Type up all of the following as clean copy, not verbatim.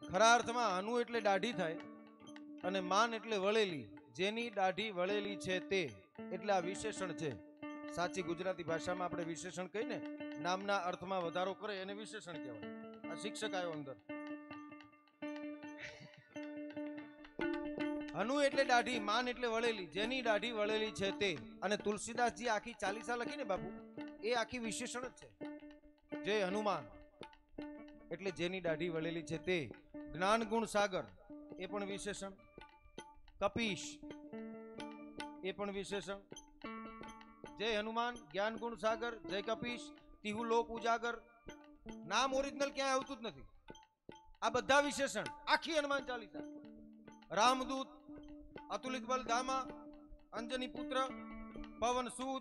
खरा अर्थमां हनु एटले दाढ़ी थाय अने मान एटले वळेली। जेनी दाढ़ी वळेली छे ते एटले आ विशेषण छे। साची गुजराती भाषामां आपणे विशेषण कहीने नामना अर्थमां वधारो करे एने विशेषण कहेवाय। आ शिक्षक आयो अंदर। हनु एटले दाढ़ी, मान एटले वळेली। जेनी दाढ़ी वळेली छे ते। अने तुलसीदासजी आखी चालीसा लखीने बापू ए आखी विशेषण ज छे। जय हनुमान एटले जेनी दाढ़ी वळेली छे ते। ज्ञान गुण सागर ए पण विशेषण। कपीश ए पण विशेषण। जय हनुमान, ज्ञान गुण सागर, जय कपीश, तिहु लोक उजागर। नाम ओरिजिनल क्या आवतुं ज नथी। आ बधा विशेषण आखी हनुमान चालीसा। रामदूत, अतुलित बल धामा, अंजनी पुत्र, पवन सूत,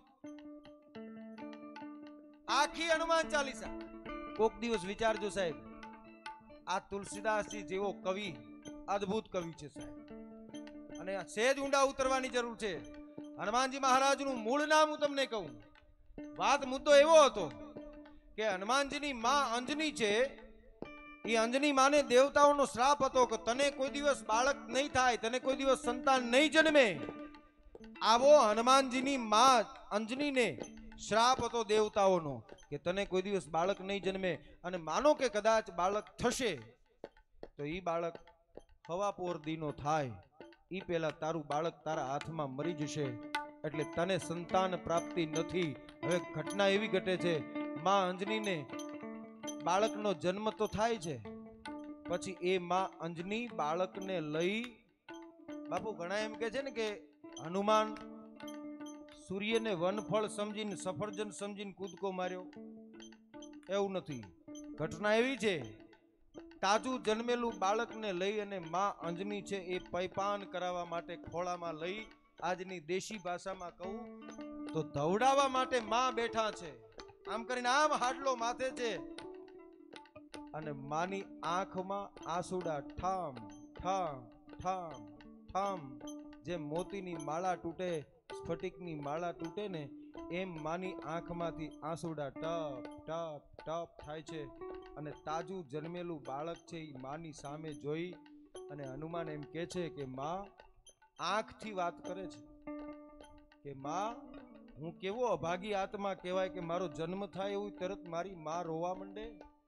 आखी हनुमान चालीसा। कोक दिवस विचारजो साहेब, आ तुलसीदासजी जेवो कवि अद्भुत कवि छे साहेब। अने सेज ऊंडा उतरवानी जरूर छे। हनुमानजी महाराजनुं मूळ नाम हुं तमने कहूं। वात मुद्दो एवो हतो के हनुमानजीनी मां अंजनी छे। ई अंजनी माने देवताओनो श्राप हतो के तने कोई दिवस बाळक नहीं थाय, तने कोई दिवस संतान नहीं जन्मे। आवो हनुमानजीनी मां अंजनी ने श्राप हतो देवताओनो के तने कोई दिवस बाळक नहीं जन्मे। अने मानो के कदाच बाळक थशे तो ई बाळक हवापोर दीनो थाय, ई पेला तारू बाळक तारा हाथमां मरी जशे, एटले तने संतान प्राप्ति नथी। हवे घटना एवी घटे छे, मां अंजनी ने बाळकनो जन्म तो थाय छे, पछी ए मां अंजनी बाळकने लई बापू घणा एम के छे ने के हनुमान सूर्य ने वनफळ समजीने सफरजन समजीने कूदको मार्यो, एवुं नथी। घटना एवी छे, ताजू जन्मेलू बाळकने लई अने मां अंजनी छे ए पैपान करावा माटे खोळामां लई, आजनी देशी भाषामां कहूं तो धवडावा माटे मां बेठा छे। आम करीने आम हाडलो माथे छे अने मानी आंखमां आंसुडा ठाम ठाम ठाम ठाम। जे मोतीनी माळा तूटे, स्फटिकनी माळा तूटे ने एम मानी आंखमांथी आंसुडा टप टप टप थाय छे। अने ताजू जन्मेलू बाळक छे ई मानी सामे जोई अने हनुमान एम कहे छे के मां आंखथी वात करे छे के मां हूँ केवो अभागी आत्मा कहेवाय के मारो जन्म थाय एवुं तरत मारी मां रोवा मंडे।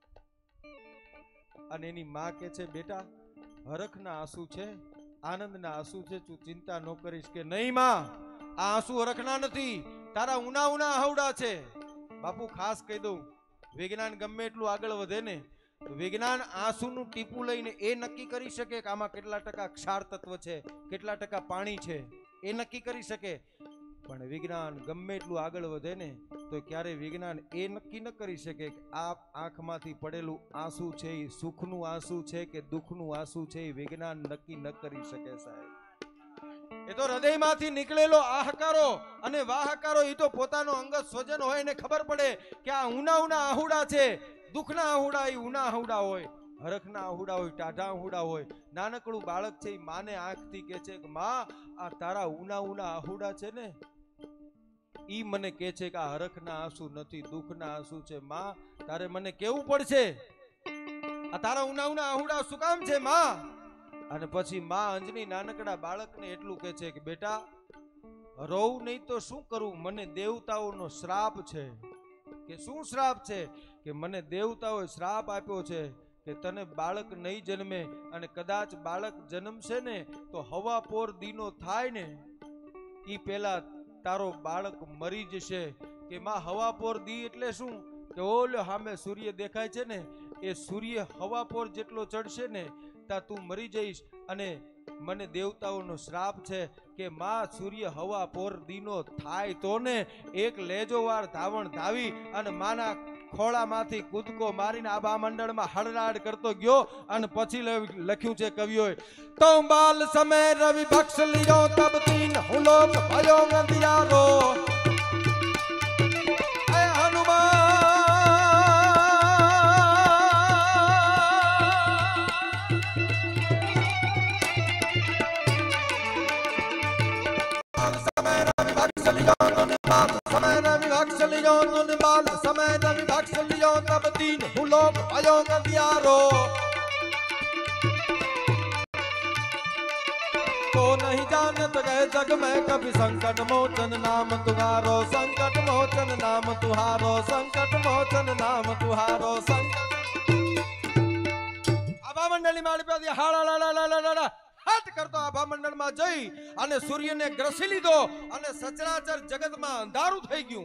अने एनी मां कहे छे बेटा हरखना आंसू छे, आनंदना आंसू छे, तू चिंता न करीश। के नहीं मां आ आंसू हरखना नथी, तारा उना उना आहवडा छे। बापू खास कही दઉં, विज्ञान गमे એટલું આગળ વધે ને તો વિજ્ઞાન આંસુનું ટીપું લઈને એ નક્કી કરી શકે કે આમાં કેટલા ટકા ક્ષાર તત્વ છે, કેટલા ટકા પાણી છે, એ નક્કી કરી શકે। પણ વિજ્ઞાન ગમે એટલું આગળ વધે ને તો ક્યારે વિજ્ઞાન એ નક્કી ન કરી શકે કે આ આંખમાંથી પડેલું આંસુ છે એ સુખનું આંસુ છે કે દુઃખનું આંસુ છે, એ વિજ્ઞાન નક્કી ન કરી શકે સાહેબ। એ તો હૃદયમાંથી નીકળેલો આહકારો અને વાહકારો એ તો પોતાનો અંગત સ્વજન હોય ને ખબર પડે કે આ ઉના ઉના આહુડા છે। દુઃખના આહુડા એ ઉના આહુડા હોય, હરખના આહુડા હોય, ટાઢા આહુડા હોય। નાનકડું બાળક છે એ માને આંખથી કહે છે કે માં આ તારા ઉના ઉના આહુડા છે ને ઈ મને કહે છે કે આ હરખના આંસુ નથી, દુઃખના આંસુ છે। માં તારે મને કેવું પડશે આ તારા ઉના ઉના આહુડા શું કામ છે માં? અને પછી માં અંજની નાનકડા બાળકને એટલું કહે છે કે બેટા રોવું નહીં તો શું કરું, મને દેવતાઓનો શ્રાપ છે। કે શું શ્રાપ છે? કે મને દેવતાઓએ શ્રાપ આપ્યો છે કે તને બાળક નહીં જન્મે અને કદાચ બાળક જન્મશે ને તો હવા પોર દીનો થાય ને ઈ પેલા તારો બાળક મરી જશે। કે માં હવા પોર દી એટલે શું? કે ઓલો સામે સૂર્ય દેખાય છે ને એ સૂર્ય હવા પોર જેટલો ચડશે ને તા તું મરી જઈશ। અને મને દેવતાઓનો શ્રાપ છે કે માં સૂર્ય હવા પોર દીનો થાય તો ને એક લેજો વાર ધાવણ ધાવી અને માના ખોળામાંથી કૂદકો મારીને આબા મંડળમાં હડરાડ કરતો ગયો। અને પછી લખ્યું છે કવિઓએ તો બાલ સમય રવિ ભક્ષ લીજો તબ તીન હુલોક ભયો અંધિયારો એ હનુમાન समय तब तीन हुलोक भयो अंधियारो नहीं जानत गए जग में कभी संकट मोचन नाम तुम्हारो संकट मोचन नाम तुम्हारो संकट मोचन नाम तुम्हारो आभा मंडली मारी पासी हाड़ा हाथ करतो आभा मंडल में जई अने सूर्य ने ग्रसी लीधो अने सचराचर जगत में अंधारू થઈ ગયું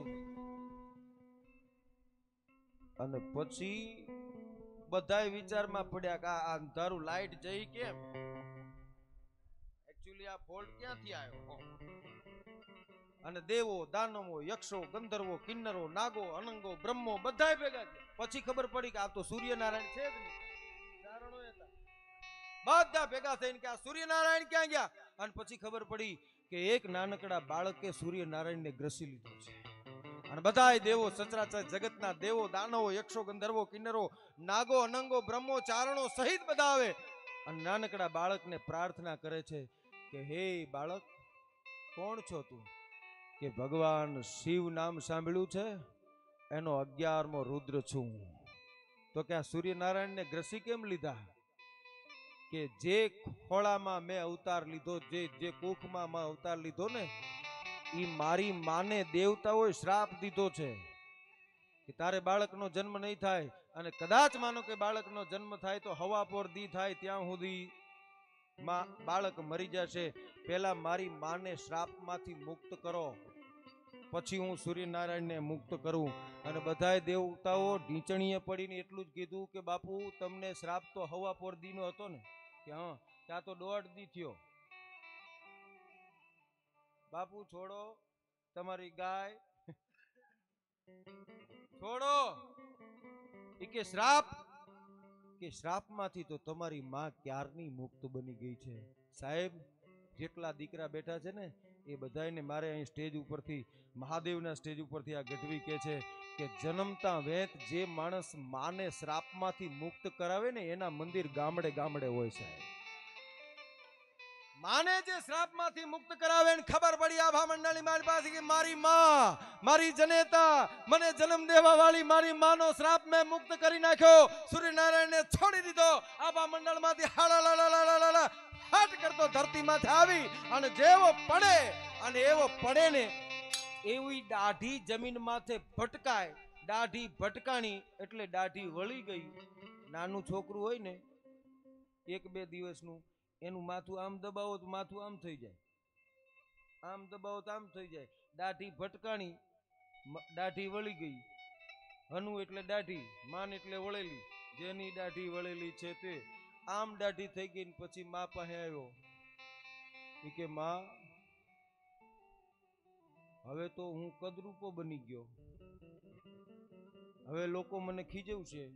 અને પછી બધાય વિચારમાં પડ્યા કે આ અંધારું લાઈટ જઈ કેમ एक्चुअली आ ફોલ્ટ ક્યાંથી આવ્યો અને દેવો દાનવો યક્ષો ગંધર્વો કિન્નરો નાગો અનંગો બ્રહ્મો બધાય ભેગા થયા પછી ખબર પડી કે આ તો સૂર્યનારાયણ છે જ નહીં ચારણો હતા બધા ભેગા થઈને કે આ સૂર્યનારાયણ ક્યાં ગયા અને પછી ખબર પડી કે એક નાનકડા બાળકે સૂર્યનારાયણને ગ્રસી લીધો છે અને બધાય દેવો સચરાચર જગતના દેવો દાનવો યક્ષો ગંધર્વો કિન્નરો નાગો અનંગો બ્રહ્મો ચારણો સહિત બધા આવે અને નાનકડા બાળકને પ્રાર્થના કરે છે કે હે બાળક કોણ છો તું કે ભગવાન શિવ નામ સાંભળ્યું છે એનો 11મો રુદ્ર છું તો કે આ સૂર્યનારાયણને ગ્રસી કેમ લીધા કે જે ખોળામાં મેં અવતાર લીધો જે કુખમાં મેં અવતાર લીધો ને ઈ મારી માને દેવતાઓએ શ્રાપ દીધો છે કે તારે બાળકનો જન્મ નહીં થાય અને કદાચ માનો કે બાળકનો જન્મ થાય તો હવા પર દી થાય ત્યાં સુધી બાળક મરી જશે પહેલા મારી માને શ્રાપમાંથી મુક્ત કરો પછી હું સૂર્યનારાયણને મુક્ત કરું અને બધાય દેવતાઓ ઢીંચણીએ પડીને એટલું જ કીધું કે બાપુ તમને શ્રાપ તો હવા પર દીનો હતો ને કે હા ત્યાં તો 1.5 દી થયો બાપુ છોડો તમારી ગાય છોડો કે શ્રાપમાંથી તો તમારી માં ક્યારની મુક્ત બની ગઈ છે સાહેબ જેટલા દીકરા બેઠા છે ને એ બધાને મારે અહીં સ્ટેજ ઉપરથી મહાદેવના સ્ટેજ ઉપરથી આ ગઢવી કહે છે કે જન્મતા વેત જે માણસ માને શ્રાપમાંથી મુક્ત કરાવે ને એના મંદિર ગામડે ગામડે હોય સાહેબ માને જે શ્રાપમાંથી મુક્ત કરાવે ને ખબર પડી આભા મંડળી મારી પાસે કે મારી માં મારી જનેતા મને જન્મ દેવા વાળી મારી માનો શ્રાપ મેં મુક્ત કરી નાખ્યો સૂર્યનારાયણને છોડી દીધો આભા મંડળમાંથી હાડા હાટ કરતો ધરતીમાંથી આવી અને જેવો પડે અને એવો પડે ને એવી દાઢી જમીન માથે ભટકાય દાઢી ભટકાણી એટલે દાઢી વળી ગઈ નાનું છોકરું હોય ને 1-2 દિવસનું એનું માથું આમ દબાવો તો માથું આમ થઈ જાય આમ દબાવો તો આમ થઈ જાય દાઢી ભટકાણી દાઢી વળી ગઈ હનુ એટલે દાઢી માન એટલે વળેલી જેની દાઢી વળેલી છે તે આમ દાઢી થઈ ગઈ ને પછી મા પાસે આવ્યો એ કે માં હવે તો હું કદરૂપો બની ગયો હવે લોકો મને ખીજવશે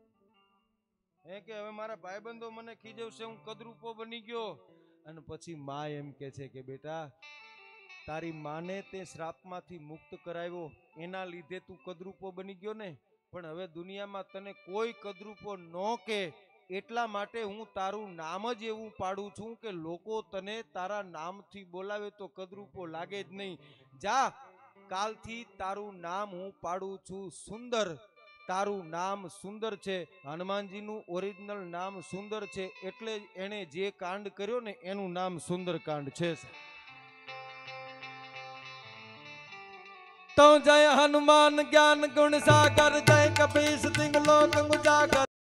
કે હવે મારા ભાઈબંધો મને ખીજવશે હું કદરૂપો બની ગયો અને પછી માં એમ કે છે કે બેટા તારી માને તે શ્રાપમાંથી મુક્ત કરાવ્યો એના લીધે તું કદરૂપો બની ગયો ને પણ હવે દુનિયામાં તને કોઈ કદરૂપો ન કે એટલા માટે હું તારું નામ જ એવું પાડું છું કે લોકો તને તારા નામથી બોલાવે તો કદરૂપો લાગે જ નહીં જા કાલથી તારું નામ હું પાડું છું સુંદર તારું નામ સુંદર છે હનુમાનજીનું ઓરિજિનલ નામ સુંદર છે એટલે જ એણે જે કાંડ કર્યો ને એનું નામ સુંદર કાંડ છે तो जय हनुमान ज्ञान गुण सागर जय कपीस सिंह लोक उजागर